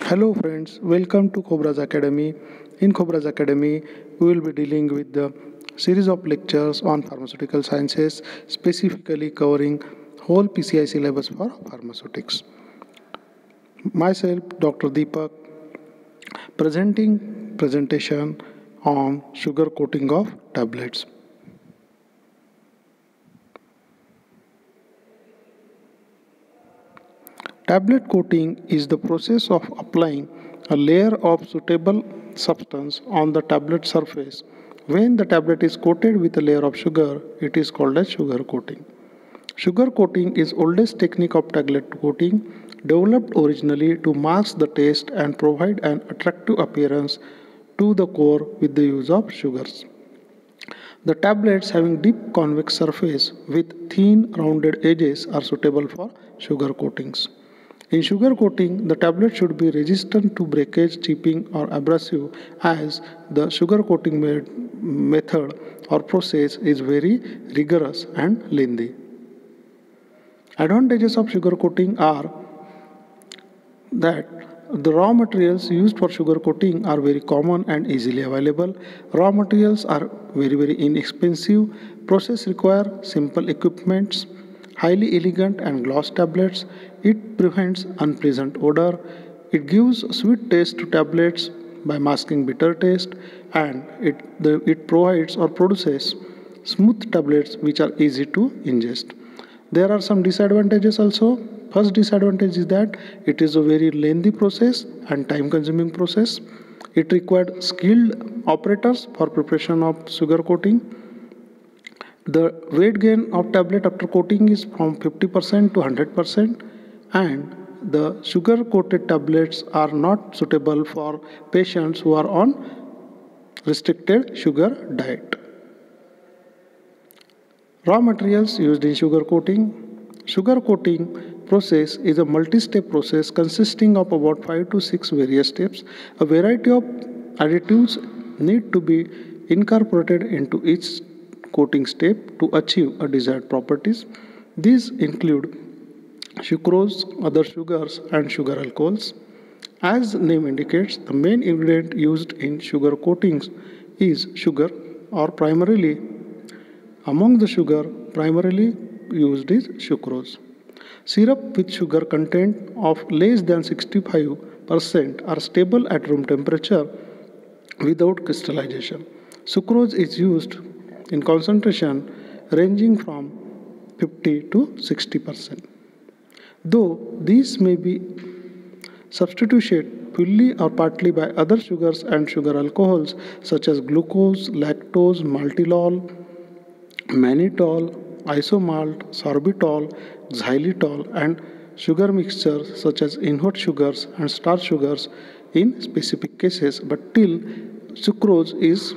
Hello friends, welcome to Cobra's Academy. In Cobra's Academy, we will be dealing with the series of lectures on pharmaceutical sciences, specifically covering whole PCI syllabus for pharmaceutics. Myself, Dr. Deepak, presentation on sugar coating of tablets. Tablet coating is the process of applying a layer of suitable substance on the tablet surface. When the tablet is coated with a layer of sugar, it is called as sugar coating. Sugar coating is oldest technique of tablet coating, developed originally to mask the taste and provide an attractive appearance to the core with the use of sugars. The tablets having deep convex surface with thin rounded edges are suitable for sugar coatings. In sugar coating, the tablet should be resistant to breakage, chipping, or abrasive, as the sugar coating method or process is very rigorous and lengthy. Advantages of sugar coating are that the raw materials used for sugar coating are very common and easily available. Raw materials are very inexpensive. Process require simple equipments, highly elegant and gloss tablets. It prevents unpleasant odor. It gives sweet taste to tablets by masking bitter taste, and it provides or produces smooth tablets which are easy to ingest. There are some disadvantages also. First disadvantage is that it is a very lengthy process and time consuming process. It required skilled operators for preparation of sugar coating. The weight gain of tablet after coating is from 50% to 100%, and the sugar coated tablets are not suitable for patients who are on restricted sugar diet. Raw materials used in sugar coating. Sugar coating process is a multi-step process consisting of about 5 to 6 various steps. A variety of additives need to be incorporated into each coating step to achieve a desired properties. These include sucrose, other sugars, and sugar alcohols. As the name indicates, the main ingredient used in sugar coatings is sugar, or primarily among the sugar primarily used is sucrose. Syrup with sugar content of less than 65% are stable at room temperature without crystallization. Sucrose is used in concentration ranging from 50 to 60%. Though these may be substituted fully or partly by other sugars and sugar alcohols such as glucose, lactose, maltitol, mannitol, isomalt, sorbitol, xylitol, and sugar mixtures such as inert sugars and starch sugars in specific cases, but till sucrose is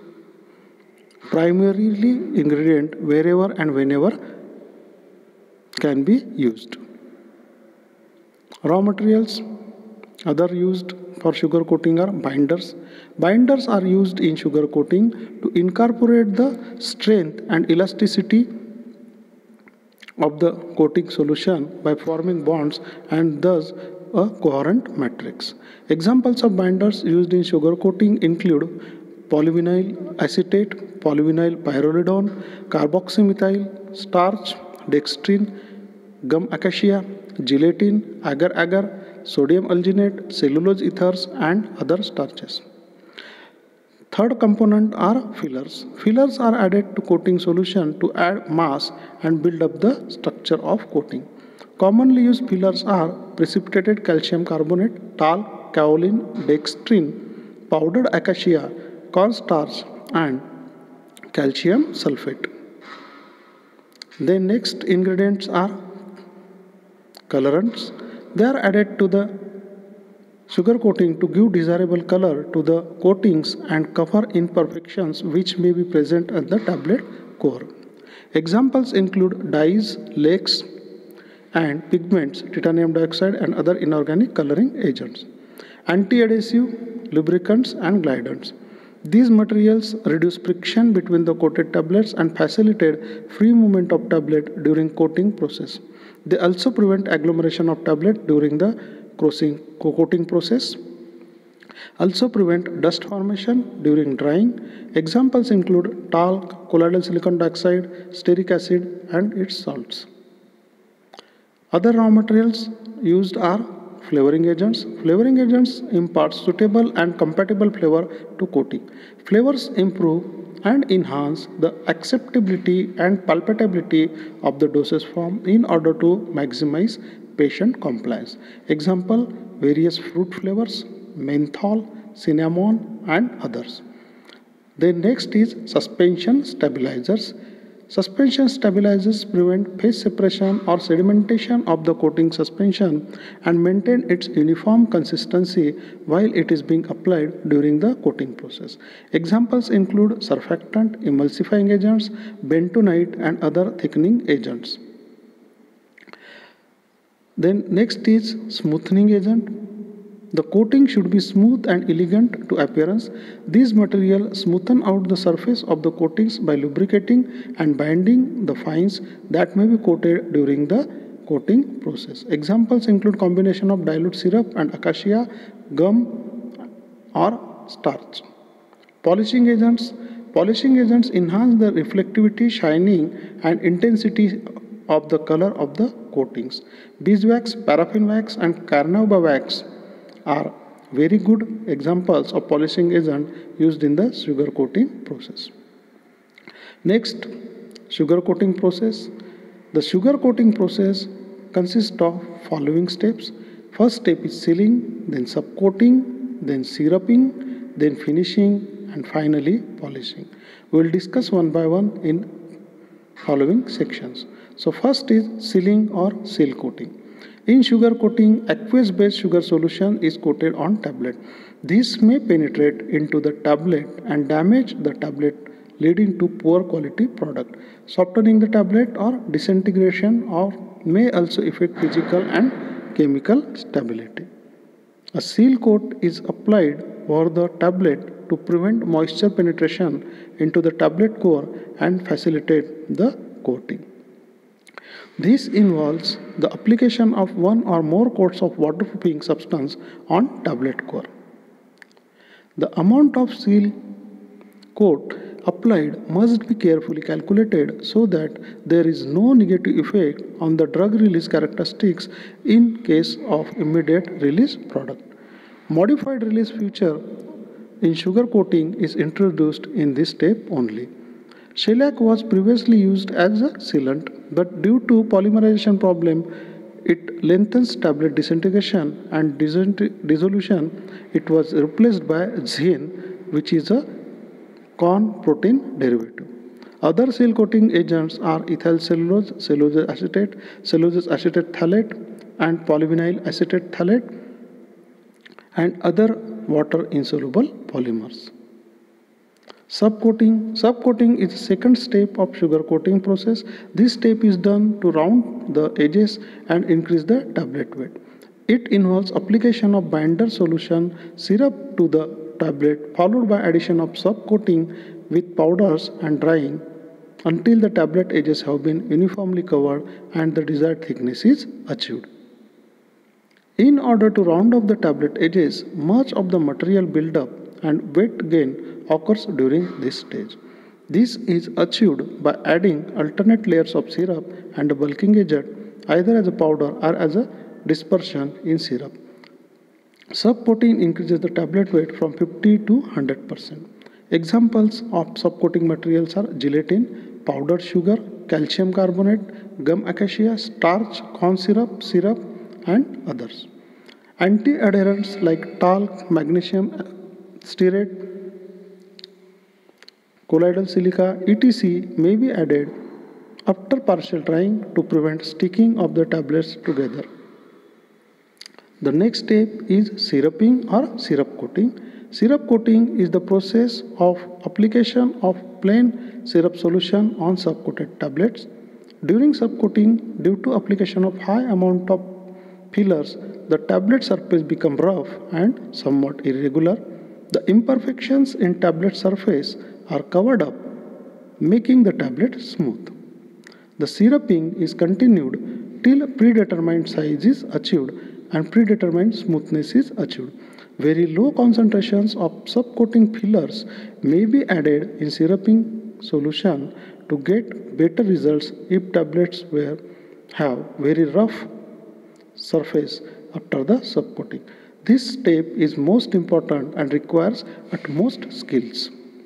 primarily ingredient wherever and whenever can be used. Raw materials other used for sugar coating are binders. Binders are used in sugar coating to incorporate the strength and elasticity of the coating solution by forming bonds and thus a coherent matrix. Examples of binders used in sugar coating include polyvinyl acetate, polyvinyl pyrrolidone, carboxymethyl, starch, dextrin, gum acacia, gelatin, agar-agar, sodium alginate, cellulose ethers, and other starches. Third component are fillers. Fillers are added to coating solution to add mass and build up the structure of coating. Commonly used fillers are precipitated calcium carbonate, tal, kaolin, dextrin, powdered acacia, cornstarch, and calcium sulfate. The next ingredients are colorants. They are added to the sugar coating to give desirable color to the coatings and cover imperfections which may be present at the tablet core. Examples include dyes, lakes, and pigments, titanium dioxide, and other inorganic coloring agents, anti-adhesive, lubricants, and glidants. These materials reduce friction between the coated tablets and facilitate free movement of tablet during coating process. They also prevent agglomeration of tablet during the coating process. Also prevent dust formation during drying. Examples include talc, colloidal silicon dioxide, stearic acid, and its salts. Other raw materials used are flavoring agents. Flavoring agents impart suitable and compatible flavor to coating. Flavors improve and enhance the acceptability and palatability of the dosage form in order to maximize patient compliance. Example, various fruit flavors, menthol, cinnamon, and others. Then next is suspension stabilizers. Suspension stabilizers prevent phase separation or sedimentation of the coating suspension and maintain its uniform consistency while it is being applied during the coating process. Examples include surfactant, emulsifying agents, bentonite, and other thickening agents. Then next is smoothing agent. The coating should be smooth and elegant to appearance. These materials smoothen out the surface of the coatings by lubricating and binding the fines that may be coated during the coating process. Examples include combination of dilute syrup and acacia gum or starch. Polishing agents. Polishing agents enhance the reflectivity, shining, and intensity of the color of the coatings. Beeswax, paraffin wax, and carnauba wax are very good examples of polishing agent used in the sugar coating process. Next, sugar coating process. The sugar coating process consists of following steps. First step is sealing, then subcoating, then syruping, then finishing, and finally polishing. We will discuss one by one in following sections. So first is sealing or seal coating. In sugar coating, aqueous-based sugar solution is coated on tablet. This may penetrate into the tablet and damage the tablet, leading to poor quality product. Softening the tablet or disintegration or may also affect physical and chemical stability. A seal coat is applied over the tablet to prevent moisture penetration into the tablet core and facilitate the coating. This involves the application of one or more coats of waterproofing substance on tablet core. The amount of seal coat applied must be carefully calculated so that there is no negative effect on the drug release characteristics in case of immediate release product. Modified release feature in sugar coating is introduced in this step only. Shellac was previously used as a sealant, but due to polymerization problem, it lengthens tablet disintegration and dissolution. It was replaced by zein, which is a corn protein derivative. Other seal coating agents are ethyl cellulose, cellulose acetate phthalate, and polyvinyl acetate phthalate, and other water-insoluble polymers. Subcoating. Subcoating is the second step of sugar coating process. This step is done to round the edges and increase the tablet weight. It involves application of binder solution syrup to the tablet followed by addition of subcoating with powders and drying until the tablet edges have been uniformly covered and the desired thickness is achieved. In order to round off the tablet edges, much of the material buildup and weight gain occurs during this stage. This is achieved by adding alternate layers of syrup and a bulking agent either as a powder or as a dispersion in syrup. Subcoating increases the tablet weight from 50 to 100%. Examples of subcoating materials are gelatin, powdered sugar, calcium carbonate, gum acacia, starch, corn syrup, and others. Anti-adherents like talc, magnesium stearate, colloidal silica, etc. may be added after partial drying to prevent sticking of the tablets together. The next step is syruping or syrup coating. Syrup coating is the process of application of plain syrup solution on subcoated tablets. During subcoating, due to application of high amount of fillers, the tablet surface becomes rough and somewhat irregular. The imperfections in tablet surface are covered up, making the tablet smooth. The syruping is continued till a predetermined size is achieved and predetermined smoothness is achieved. Very low concentrations of subcoating fillers may be added in syruping solution to get better results if tablets have very rough surface after the subcoating. This step is most important and requires utmost skills.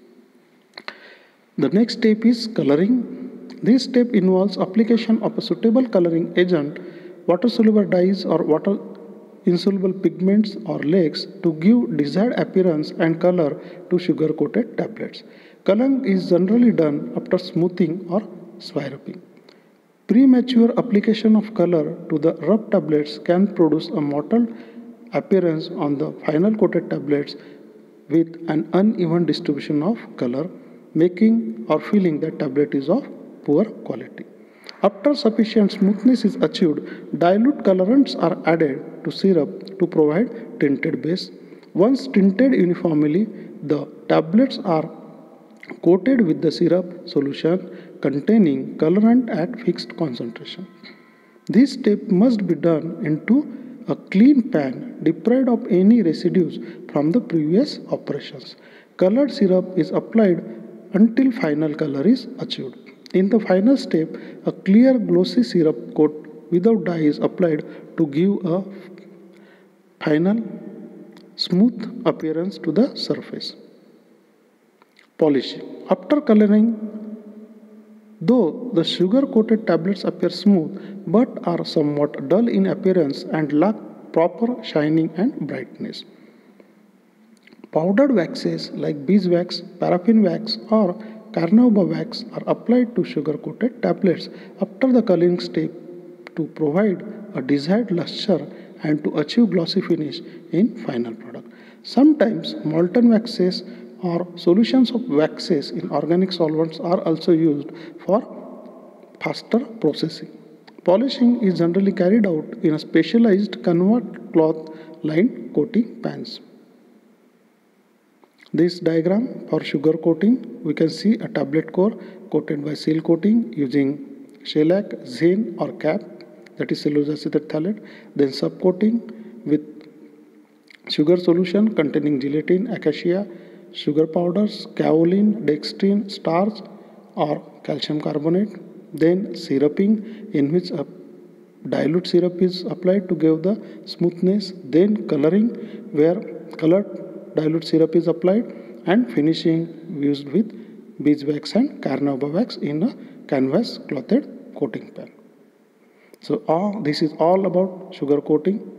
The next step is coloring. This step involves application of a suitable coloring agent, water-soluble dyes or water-insoluble pigments or lakes to give desired appearance and color to sugar-coated tablets. Coloring is generally done after smoothing or syruping. Premature application of color to the rough tablets can produce a mottled appearance on the final coated tablets with an uneven distribution of color, making or feeling that tablet is of poor quality. After sufficient smoothness is achieved, dilute colorants are added to syrup to provide tinted base. Once tinted uniformly, the tablets are coated with the syrup solution containing colorant at fixed concentration. This step must be done into a clean pan deprived of any residues from the previous operations. Colored syrup is applied until final color is achieved. In the final step, a clear glossy syrup coat without dye is applied to give a final smooth appearance to the surface. Polishing. After coloring, though the sugar-coated tablets appear smooth but are somewhat dull in appearance and lack proper shining and brightness. Powdered waxes like beeswax, paraffin wax or carnauba wax are applied to sugar-coated tablets after the coloring step to provide a desired luster and to achieve glossy finish in final product. Sometimes molten waxes or solutions of waxes in organic solvents are also used for faster processing. Polishing is generally carried out in a specialized convert cloth lined coating pans. This diagram for sugar coating, we can see a tablet core coated by seal coating using shellac, zinc or cap, that is cellulose acetate phthalate, then subcoating with sugar solution containing gelatin, acacia, sugar powders, kaolin, dextrine, starch or calcium carbonate, then syruping in which a dilute syrup is applied to give the smoothness, then coloring where colored dilute syrup is applied, and finishing used with beeswax and carnauba wax in a canvas clothed coating pan. So this is all about sugar coating.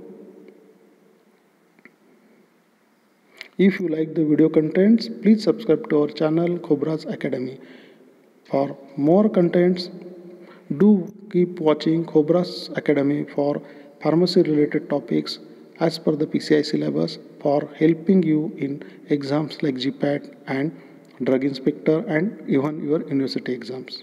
If you like the video contents, please subscribe to our channel Khobra's Academy. For more contents, do keep watching Khobra's Academy for pharmacy related topics as per the PCI syllabus for helping you in exams like GPAT and Drug Inspector and even your university exams.